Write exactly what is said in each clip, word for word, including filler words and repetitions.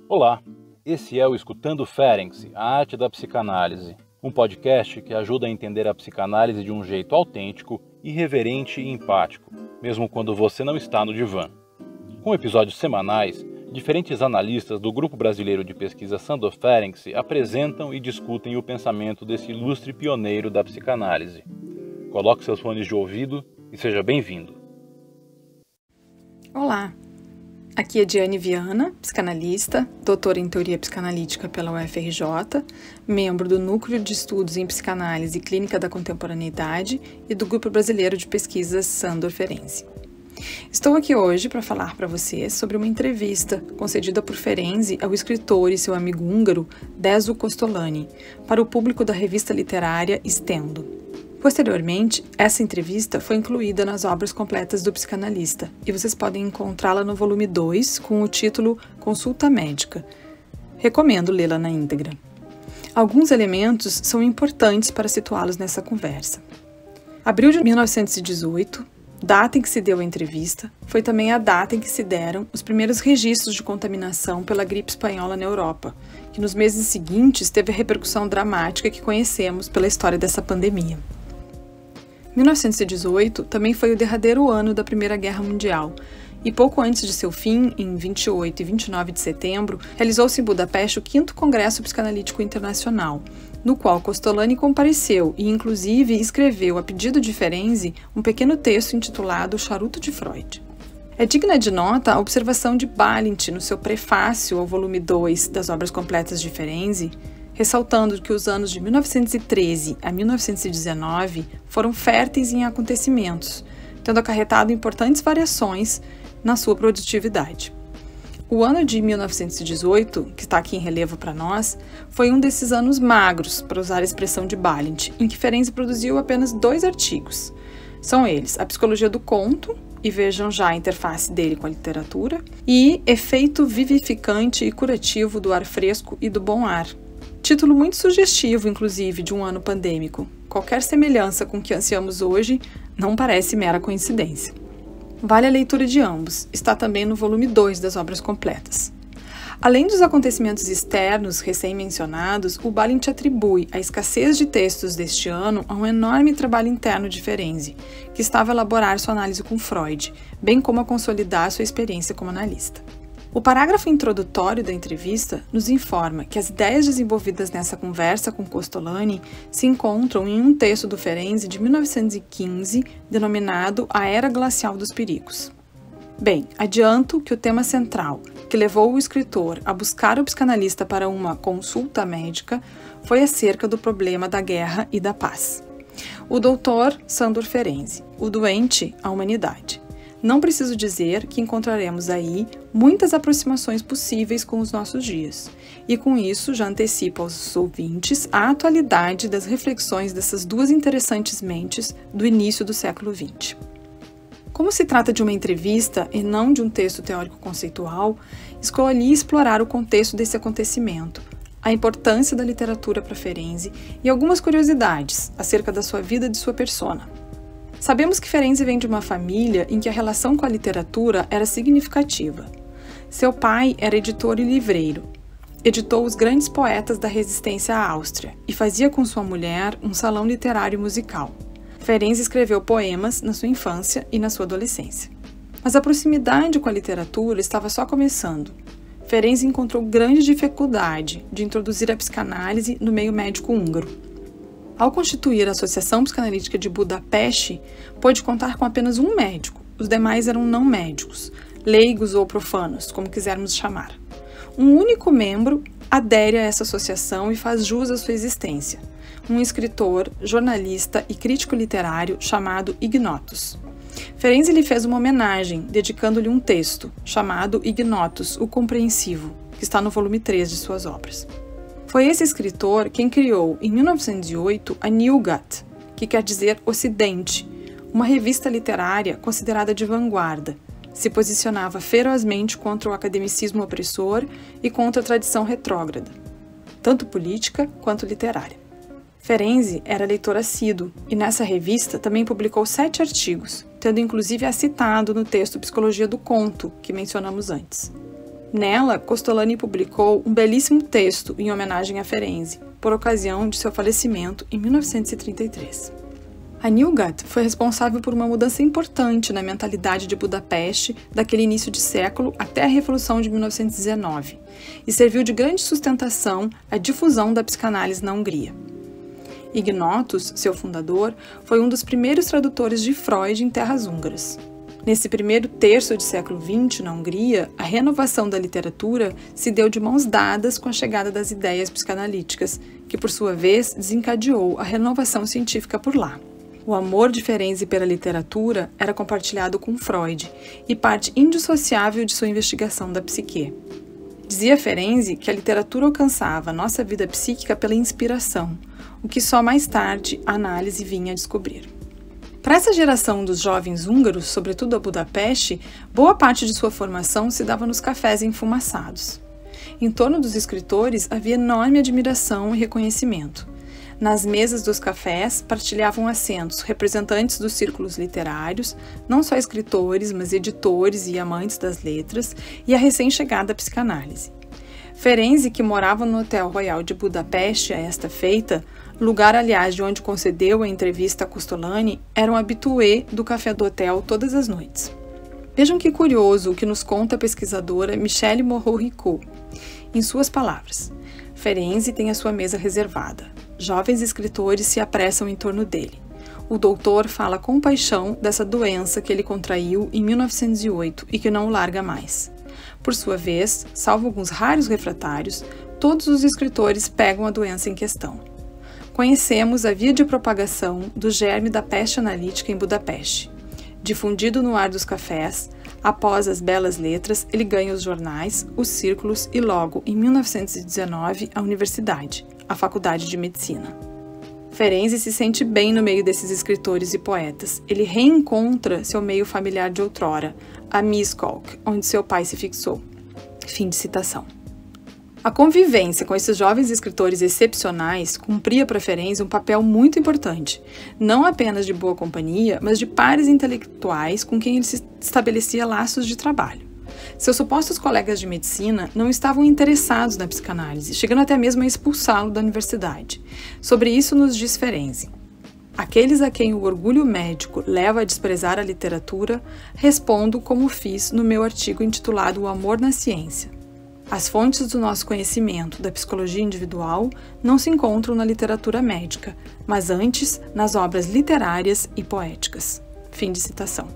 Olá, esse é o Escutando Ferenczi, a arte da psicanálise, um podcast que ajuda a entender a psicanálise de um jeito autêntico, irreverente e empático, mesmo quando você não está no divã. Com episódios semanais, diferentes analistas do Grupo Brasileiro de Pesquisa Sandor Ferenczi apresentam e discutem o pensamento desse ilustre pioneiro da psicanálise. Coloque seus fones de ouvido e seja bem-vindo. Olá, aqui é Diane Viana, psicanalista, doutora em teoria psicanalítica pela U F R J, membro do Núcleo de Estudos em Psicanálise e Clínica da Contemporaneidade e do Grupo Brasileiro de Pesquisas Sandor Ferenczi. Estou aqui hoje para falar para vocês sobre uma entrevista concedida por Ferenczi ao escritor e seu amigo húngaro Dezső Kosztolányi para o público da revista literária Stendo. Posteriormente, essa entrevista foi incluída nas obras completas do psicanalista e vocês podem encontrá-la no volume dois com o título Consulta Médica. Recomendo lê-la na íntegra. Alguns elementos são importantes para situá-los nessa conversa. Abril de mil novecentos e dezoito, data em que se deu a entrevista, foi também a data em que se deram os primeiros registros de contaminação pela gripe espanhola na Europa, que nos meses seguintes teve a repercussão dramática que conhecemos pela história dessa pandemia. mil novecentos e dezoito também foi o derradeiro ano da Primeira Guerra Mundial, e pouco antes de seu fim, em vinte e oito e vinte e nove de setembro, realizou-se em Budapeste o quinto Congresso Psicanalítico Internacional, no qual Kosztolányi compareceu e, inclusive, escreveu, a pedido de Ferenczi, um pequeno texto intitulado Charuto de Freud. É digna de nota a observação de Balint no seu prefácio ao volume dois das obras completas de Ferenczi, ressaltando que os anos de mil novecentos e treze a mil novecentos e dezenove foram férteis em acontecimentos, tendo acarretado importantes variações na sua produtividade. O ano de mil novecentos e dezoito, que está aqui em relevo para nós, foi um desses anos magros, para usar a expressão de Balint, em que Ferenczi produziu apenas dois artigos. São eles A Psicologia do Conto, e vejam já a interface dele com a literatura, e Efeito Vivificante e Curativo do Ar Fresco e do Bom Ar. Título muito sugestivo, inclusive, de um ano pandêmico. Qualquer semelhança com o que ansiamos hoje não parece mera coincidência. Vale a leitura de ambos, está também no volume dois das obras completas. Além dos acontecimentos externos recém-mencionados, o Balint atribui a escassez de textos deste ano a um enorme trabalho interno de Ferenczi, que estava a elaborar sua análise com Freud, bem como a consolidar sua experiência como analista. O parágrafo introdutório da entrevista nos informa que as ideias desenvolvidas nessa conversa com Kosztolányi se encontram em um texto do Ferenczi de mil novecentos e quinze, denominado A Era Glacial dos Perigos. Bem, adianto que o tema central, que levou o escritor a buscar o psicanalista para uma consulta médica, foi acerca do problema da guerra e da paz. O doutor Sandor Ferenczi, o doente, a humanidade. Não preciso dizer que encontraremos aí muitas aproximações possíveis com os nossos dias, e com isso já antecipo aos ouvintes a atualidade das reflexões dessas duas interessantes mentes do início do século vinte. Como se trata de uma entrevista e não de um texto teórico-conceitual, escolhi explorar o contexto desse acontecimento, a importância da literatura para Ferenczi e algumas curiosidades acerca da sua vida e de sua persona. Sabemos que Ferenczi vem de uma família em que a relação com a literatura era significativa. Seu pai era editor e livreiro. Editou os grandes poetas da resistência à Áustria e fazia com sua mulher um salão literário e musical. Ferenczi escreveu poemas na sua infância e na sua adolescência. Mas a proximidade com a literatura estava só começando. Ferenczi encontrou grande dificuldade de introduzir a psicanálise no meio médico húngaro. Ao constituir a Associação Psicanalítica de Budapeste, pôde contar com apenas um médico, os demais eram não médicos, leigos ou profanos, como quisermos chamar. Um único membro adere a essa associação e faz jus à sua existência, um escritor, jornalista e crítico literário chamado Ignotus. Ferenczi lhe fez uma homenagem, dedicando-lhe um texto, chamado Ignotus, o Compreensivo, que está no volume três de suas obras. Foi esse escritor quem criou, em mil novecentos e oito, a Nyugat, que quer dizer Ocidente, uma revista literária considerada de vanguarda. Se posicionava ferozmente contra o academicismo opressor e contra a tradição retrógrada, tanto política quanto literária. Ferenczi era leitor assíduo e nessa revista também publicou sete artigos, tendo inclusive a citado no texto Psicologia do Conto, que mencionamos antes. Nela, Kostolany publicou um belíssimo texto em homenagem a Ferenczi, por ocasião de seu falecimento em mil novecentos e trinta e três. A Nyugat foi responsável por uma mudança importante na mentalidade de Budapeste daquele início de século até a Revolução de mil novecentos e dezenove e serviu de grande sustentação à difusão da psicanálise na Hungria. Ignotus, seu fundador, foi um dos primeiros tradutores de Freud em terras húngaras. Nesse primeiro terço do século vinte, na Hungria, a renovação da literatura se deu de mãos dadas com a chegada das ideias psicanalíticas, que, por sua vez, desencadeou a renovação científica por lá. O amor de Ferenczi pela literatura era compartilhado com Freud e parte indissociável de sua investigação da psique. Dizia Ferenczi que a literatura alcançava a nossa vida psíquica pela inspiração, o que só mais tarde a análise vinha a descobrir. Para essa geração dos jovens húngaros, sobretudo a Budapeste, boa parte de sua formação se dava nos cafés enfumaçados. Em torno dos escritores havia enorme admiração e reconhecimento. Nas mesas dos cafés partilhavam assentos representantes dos círculos literários, não só escritores, mas editores e amantes das letras, e a recém-chegada psicanálise. Ferenczi, que morava no Hotel Royal de Budapeste a esta feita, lugar, aliás, de onde concedeu a entrevista a Kostolany, era um habitué do café do hotel todas as noites. Vejam que curioso o que nos conta a pesquisadora Michelle Moreau-Ricaud. Em suas palavras, Ferenczi tem a sua mesa reservada. Jovens escritores se apressam em torno dele. O doutor fala com paixão dessa doença que ele contraiu em mil novecentos e oito e que não o larga mais. Por sua vez, salvo alguns raros refratários, todos os escritores pegam a doença em questão. Conhecemos a via de propagação do germe da peste analítica em Budapeste. Difundido no ar dos cafés, após as belas letras, ele ganha os jornais, os círculos e logo, em mil novecentos e dezenove, a universidade, a Faculdade de Medicina. Ferenczi se sente bem no meio desses escritores e poetas. Ele reencontra seu meio familiar de outrora, a Miskolc, onde seu pai se fixou. Fim de citação. A convivência com esses jovens escritores excepcionais cumpria para Ferenczi um papel muito importante, não apenas de boa companhia, mas de pares intelectuais com quem ele se estabelecia laços de trabalho. Seus supostos colegas de medicina não estavam interessados na psicanálise, chegando até mesmo a expulsá-lo da universidade. Sobre isso nos diz Ferenczi: aqueles a quem o orgulho médico leva a desprezar a literatura, respondo como fiz no meu artigo intitulado O Amor na Ciência. As fontes do nosso conhecimento da psicologia individual não se encontram na literatura médica, mas antes nas obras literárias e poéticas. Fim de citação.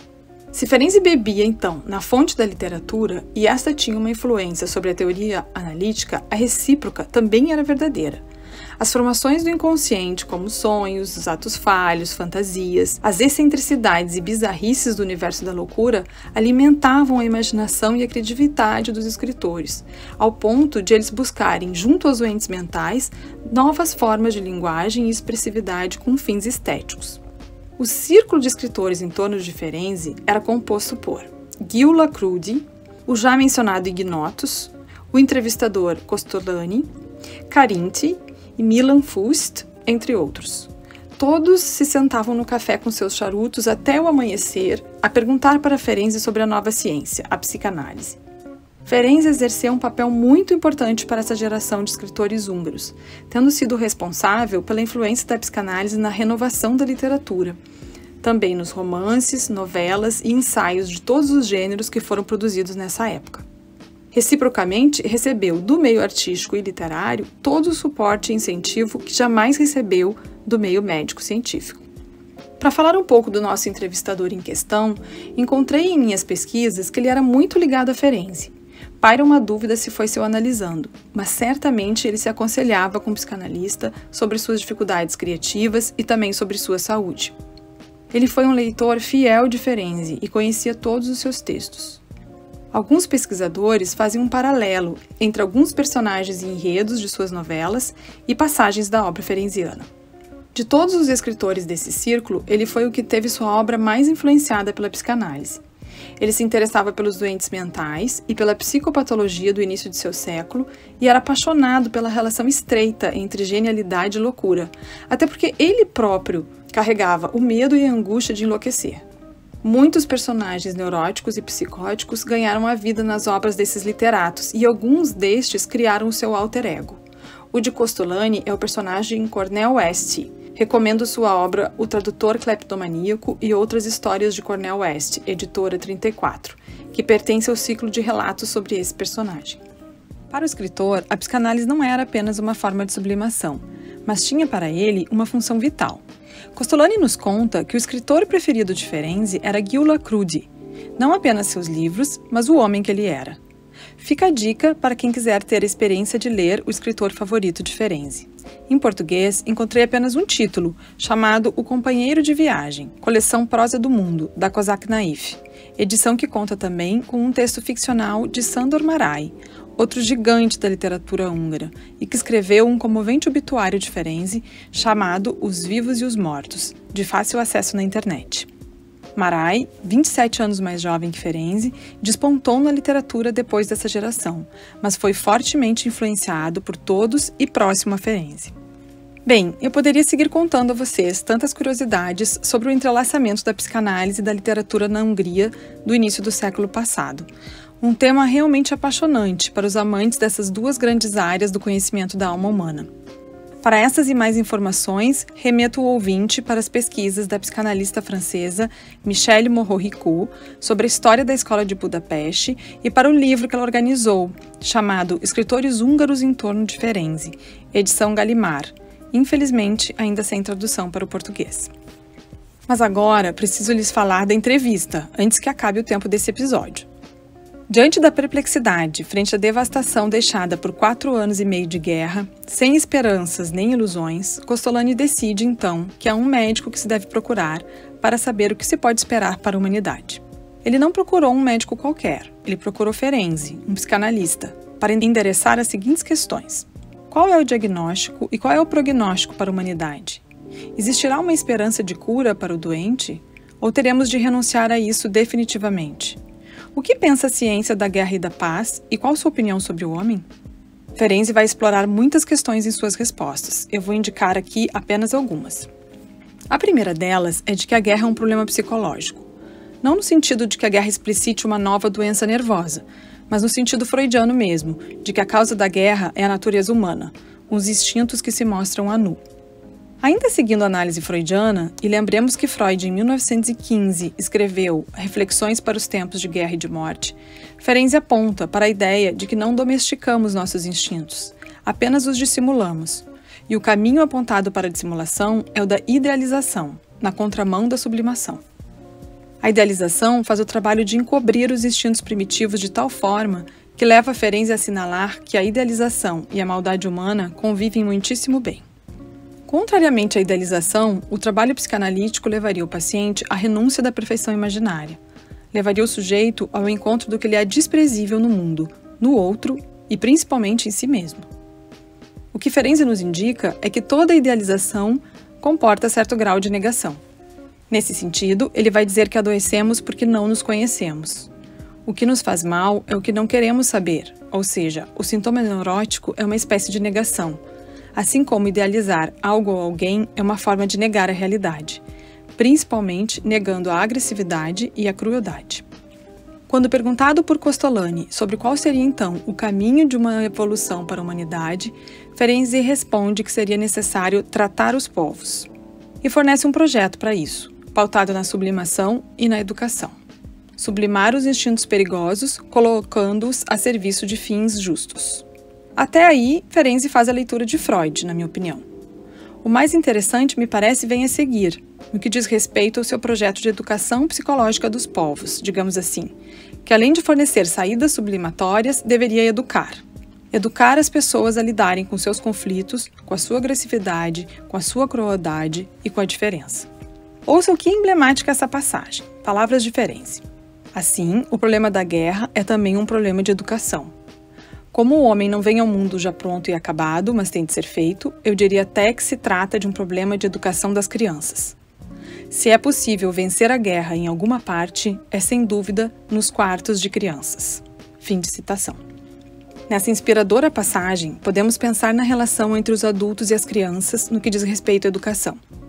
Se Ferenczi bebia, então, na fonte da literatura, e esta tinha uma influência sobre a teoria analítica, a recíproca também era verdadeira. As formações do inconsciente, como sonhos, os atos falhos, fantasias, as excentricidades e bizarrices do universo da loucura, alimentavam a imaginação e a criatividade dos escritores, ao ponto de eles buscarem, junto aos doentes mentais, novas formas de linguagem e expressividade com fins estéticos. O círculo de escritores em torno de Ferenczi era composto por Gyula Krudi, o já mencionado Ignotus, o entrevistador Kostolany, Carinti e Milan Fust, entre outros. Todos se sentavam no café com seus charutos até o amanhecer a perguntar para Ferenczi sobre a nova ciência, a psicanálise. Ferenczi exerceu um papel muito importante para essa geração de escritores húngaros, tendo sido responsável pela influência da psicanálise na renovação da literatura, também nos romances, novelas e ensaios de todos os gêneros que foram produzidos nessa época. Reciprocamente, recebeu do meio artístico e literário todo o suporte e incentivo que jamais recebeu do meio médico-científico. Para falar um pouco do nosso entrevistador em questão, encontrei em minhas pesquisas que ele era muito ligado a Ferenczi. Paira uma dúvida se foi seu analisando, mas certamente ele se aconselhava com o psicanalista sobre suas dificuldades criativas e também sobre sua saúde. Ele foi um leitor fiel de Ferenczi e conhecia todos os seus textos. Alguns pesquisadores fazem um paralelo entre alguns personagens e enredos de suas novelas e passagens da obra ferenciana. De todos os escritores desse círculo, ele foi o que teve sua obra mais influenciada pela psicanálise. Ele se interessava pelos doentes mentais e pela psicopatologia do início de seu século e era apaixonado pela relação estreita entre genialidade e loucura, até porque ele próprio carregava o medo e a angústia de enlouquecer. Muitos personagens neuróticos e psicóticos ganharam a vida nas obras desses literatos e alguns destes criaram o seu alter ego. O de Kostolany é o personagem Cornel West. Recomendo sua obra O Tradutor Cleptomaníaco e Outras Histórias de Cornel West, editora trinta e quatro, que pertence ao ciclo de relatos sobre esse personagem. Para o escritor, a psicanálise não era apenas uma forma de sublimação, mas tinha para ele uma função vital. Kostolany nos conta que o escritor preferido de Ferenczi era Gyula Crudi, não apenas seus livros, mas o homem que ele era. Fica a dica para quem quiser ter a experiência de ler o escritor favorito de Ferenczi. Em português, encontrei apenas um título, chamado O Companheiro de Viagem, coleção Prosa do Mundo, da Kozak Naif, edição que conta também com um texto ficcional de Sándor Márai, outro gigante da literatura húngara, e que escreveu um comovente obituário de Ferenczi chamado Os Vivos e os Mortos, de fácil acesso na internet. Márai, vinte e sete anos mais jovem que Ferenczi, despontou na literatura depois dessa geração, mas foi fortemente influenciado por todos e próximo a Ferenczi. Bem, eu poderia seguir contando a vocês tantas curiosidades sobre o entrelaçamento da psicanálise e da literatura na Hungria do início do século passado. Um tema realmente apaixonante para os amantes dessas duas grandes áreas do conhecimento da alma humana. Para essas e mais informações, remeto o ouvinte para as pesquisas da psicanalista francesa Michelle Moreau-Ricou sobre a história da Escola de Budapeste e para o livro que ela organizou, chamado Escritores Húngaros em Torno de Ferenczi, edição Gallimard, infelizmente ainda sem tradução para o português. Mas agora preciso lhes falar da entrevista, antes que acabe o tempo desse episódio. Diante da perplexidade frente à devastação deixada por quatro anos e meio de guerra, sem esperanças nem ilusões, Kostolany decide, então, que há um médico que se deve procurar para saber o que se pode esperar para a humanidade. Ele não procurou um médico qualquer, ele procurou Ferenczi, um psicanalista, para endereçar as seguintes questões. Qual é o diagnóstico e qual é o prognóstico para a humanidade? Existirá uma esperança de cura para o doente? Ou teremos de renunciar a isso definitivamente? O que pensa a ciência da guerra e da paz e qual sua opinião sobre o homem? Ferenczi vai explorar muitas questões em suas respostas. Eu vou indicar aqui apenas algumas. A primeira delas é de que a guerra é um problema psicológico. Não no sentido de que a guerra explicite uma nova doença nervosa, mas no sentido freudiano mesmo, de que a causa da guerra é a natureza humana, os instintos que se mostram a nu. Ainda seguindo a análise freudiana, e lembremos que Freud, em mil novecentos e quinze, escreveu Reflexões para os Tempos de Guerra e de Morte, Ferenczi aponta para a ideia de que não domesticamos nossos instintos, apenas os dissimulamos, e o caminho apontado para a dissimulação é o da idealização, na contramão da sublimação. A idealização faz o trabalho de encobrir os instintos primitivos de tal forma que leva Ferenczi a assinalar que a idealização e a maldade humana convivem muitíssimo bem. Contrariamente à idealização, o trabalho psicanalítico levaria o paciente à renúncia da perfeição imaginária. Levaria o sujeito ao encontro do que lhe é desprezível no mundo, no outro e principalmente em si mesmo. O que Ferenczi nos indica é que toda idealização comporta certo grau de negação. Nesse sentido, ele vai dizer que adoecemos porque não nos conhecemos. O que nos faz mal é o que não queremos saber, ou seja, o sintoma neurótico é uma espécie de negação, assim como idealizar algo ou alguém é uma forma de negar a realidade, principalmente negando a agressividade e a crueldade. Quando perguntado por Kostolany sobre qual seria então o caminho de uma evolução para a humanidade, Ferenczi responde que seria necessário tratar os povos, e fornece um projeto para isso, pautado na sublimação e na educação. Sublimar os instintos perigosos, colocando-os a serviço de fins justos. Até aí, Ferenczi faz a leitura de Freud, na minha opinião. O mais interessante me parece vem a seguir, no que diz respeito ao seu projeto de educação psicológica dos povos, digamos assim, que além de fornecer saídas sublimatórias, deveria educar. Educar as pessoas a lidarem com seus conflitos, com a sua agressividade, com a sua crueldade e com a diferença. Ouça o que é emblemática essa passagem, palavras de Ferenczi. Assim, o problema da guerra é também um problema de educação. Como o homem não vem ao mundo já pronto e acabado, mas tem de ser feito, eu diria até que se trata de um problema de educação das crianças. Se é possível vencer a guerra em alguma parte, é sem dúvida nos quartos de crianças. Fim de citação. Nessa inspiradora passagem, podemos pensar na relação entre os adultos e as crianças no que diz respeito à educação.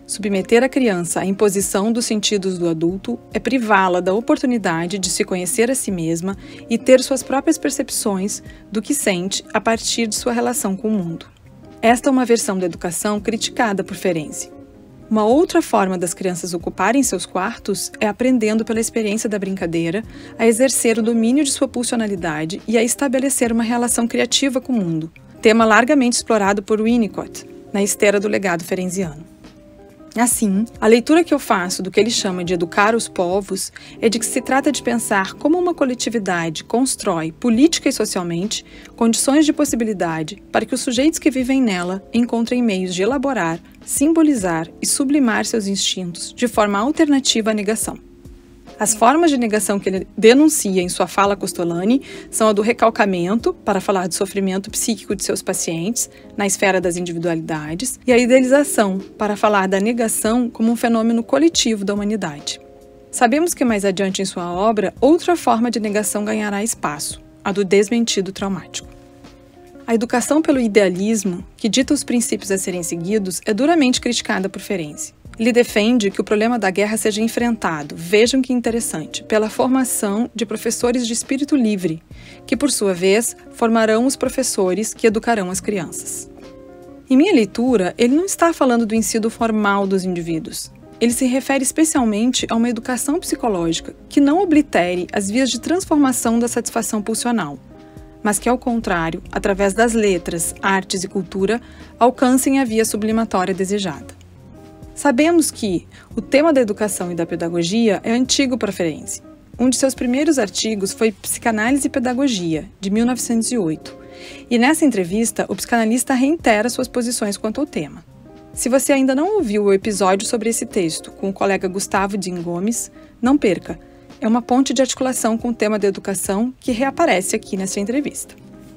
Submeter a criança à imposição dos sentidos do adulto é privá-la da oportunidade de se conhecer a si mesma e ter suas próprias percepções do que sente a partir de sua relação com o mundo. Esta é uma versão da educação criticada por Ferenczi. Uma outra forma das crianças ocuparem seus quartos é aprendendo pela experiência da brincadeira a exercer o domínio de sua pulsionalidade e a estabelecer uma relação criativa com o mundo, tema largamente explorado por Winnicott na esteira do legado ferenciano. Assim, a leitura que eu faço do que ele chama de educar os povos é de que se trata de pensar como uma coletividade constrói, política e socialmente, condições de possibilidade para que os sujeitos que vivem nela encontrem meios de elaborar, simbolizar e sublimar seus instintos de forma alternativa à negação. As formas de negação que ele denuncia em sua fala Costolani são a do recalcamento, para falar do sofrimento psíquico de seus pacientes, na esfera das individualidades, e a idealização, para falar da negação como um fenômeno coletivo da humanidade. Sabemos que mais adiante em sua obra, outra forma de negação ganhará espaço, a do desmentido traumático. A educação pelo idealismo, que dita os princípios a serem seguidos, é duramente criticada por Ferenczi. Ele defende que o problema da guerra seja enfrentado, vejam que interessante, pela formação de professores de espírito livre, que, por sua vez, formarão os professores que educarão as crianças. Em minha leitura, ele não está falando do ensino formal dos indivíduos. Ele se refere especialmente a uma educação psicológica que não oblitere as vias de transformação da satisfação pulsional, mas que, ao contrário, através das letras, artes e cultura, alcancem a via sublimatória desejada. Sabemos que o tema da educação e da pedagogia é antigo para Ferenczi. Um de seus primeiros artigos foi Psicanálise e Pedagogia, de mil novecentos e oito, e nessa entrevista o psicanalista reitera suas posições quanto ao tema. Se você ainda não ouviu o episódio sobre esse texto com o colega Gustavo Din Gomes, não perca, é uma ponte de articulação com o tema da educação que reaparece aqui nessa entrevista.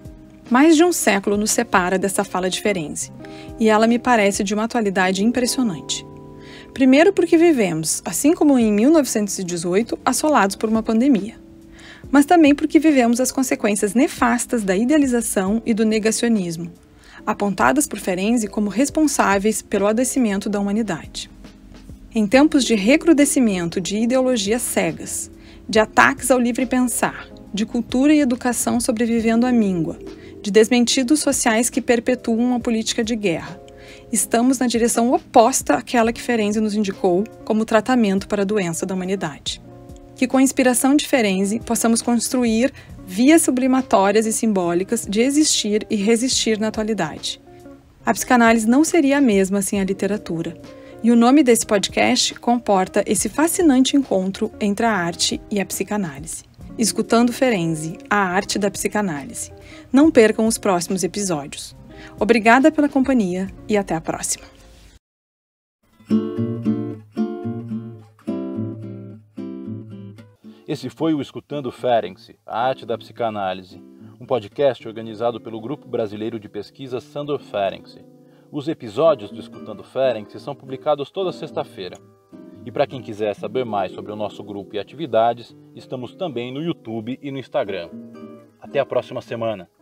Mais de um século nos separa dessa fala de Ferenczi, e ela me parece de uma atualidade impressionante. Primeiro porque vivemos, assim como em mil novecentos e dezoito, assolados por uma pandemia. Mas também porque vivemos as consequências nefastas da idealização e do negacionismo, apontadas por Ferenczi como responsáveis pelo adoecimento da humanidade. Em tempos de recrudescimento de ideologias cegas, de ataques ao livre pensar, de cultura e educação sobrevivendo à míngua, de desmentidos sociais que perpetuam a política de guerra, estamos na direção oposta àquela que Ferenczi nos indicou como tratamento para a doença da humanidade. Que com a inspiração de Ferenczi possamos construir vias sublimatórias e simbólicas de existir e resistir na atualidade. A psicanálise não seria a mesma sem a literatura, e o nome desse podcast comporta esse fascinante encontro entre a arte e a psicanálise. Escutando Ferenczi, a arte da psicanálise. Não percam os próximos episódios. Obrigada pela companhia e até a próxima. Esse foi o Escutando Ferenczi, a arte da psicanálise, um podcast organizado pelo Grupo Brasileiro de Pesquisa Sandor Ferenczi. Os episódios do Escutando Ferenczi são publicados toda sexta-feira. E para quem quiser saber mais sobre o nosso grupo e atividades, estamos também no YouTube e no Instagram. Até a próxima semana!